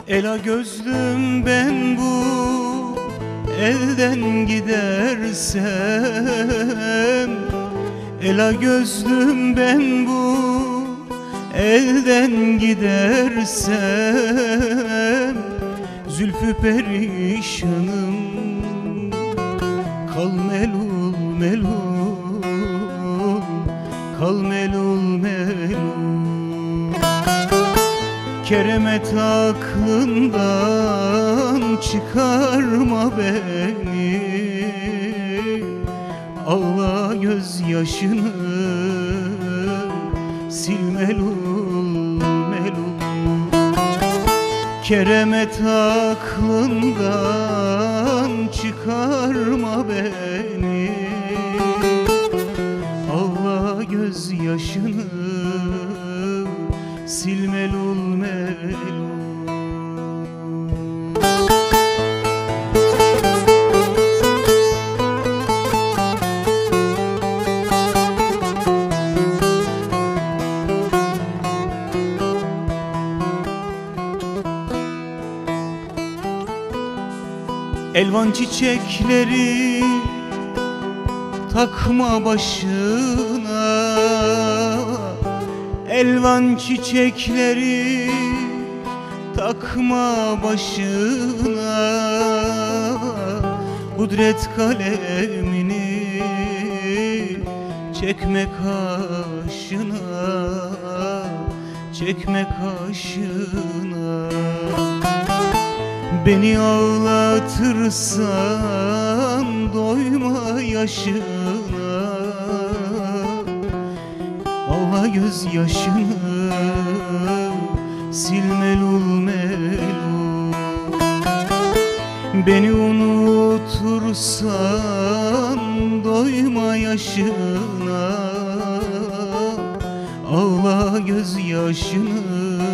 Ela gözlüm ben bu elden gidersem, ela gözlüm ben bu elden gidersem, zülfü perişanım kal melul melul, kal melul melul. Keremet aklından çıkarma beni, ağla gözyaşını sil melul melul. Keremet aklından çıkarma beni, ağla gözyaşını sil melul melul. Elvan çiçekleri takma başına, elvan çiçekleri takma başına. Kudret kalemini çekme kaşına, çekme kaşına. Beni ağlatırsan doyma yaşına, ağla gözyaşını sil melul melul. Beni unutursan doyma yaşına, ağla gözyaşını